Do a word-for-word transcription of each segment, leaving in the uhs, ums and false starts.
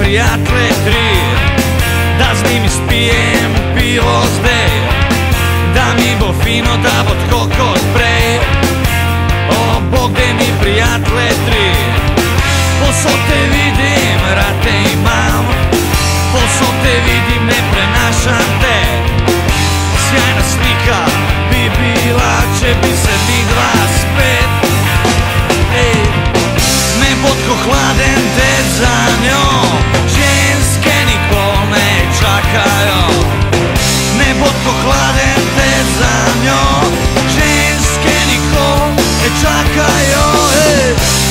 prijatle tri, da z njimi spijem pivo zdaj, da mi bo fino, da bo tako kot prej. O Bog, daj mi prijatle tri, posod te vidim, rad te imam, posod te vidim, ne prenašam te. Sjajna slika bi bila, če bi se mi dva spet. Ej, ne bo tako hladen te za njo, ženske nikol ne čakajo. Ne bo tako hladen te za njo, ženske nikol ne čakajo. Ej.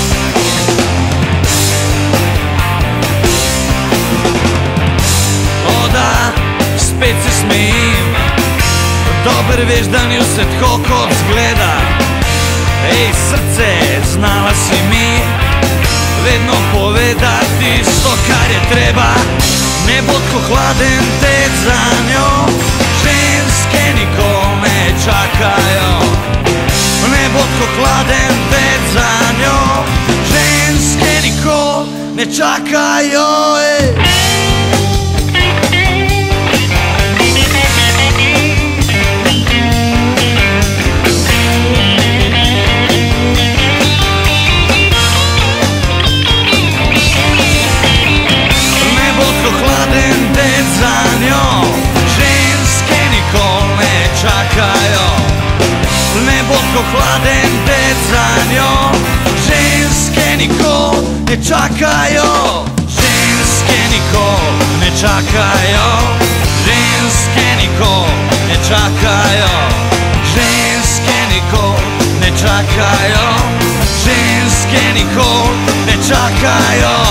O da, spet se smejim, dober veš, da ni vse tako kot zgleda. Ej, srce, znala si mi vedno povedati sto, kar je treba. Ne bo tako hladen tek za njo, ženske nikol ne čakajo. Ne bo tako hladen tek za njo, ženske nikol ne čakajo. Ej. Ne bo tako hladen dec za njo, ženske nikol ne čakajo. Ženske nikol ne čakajo, ženske nikol ne čakajo, ženske nikol ne čakajo, ženske nikol ne čakajo.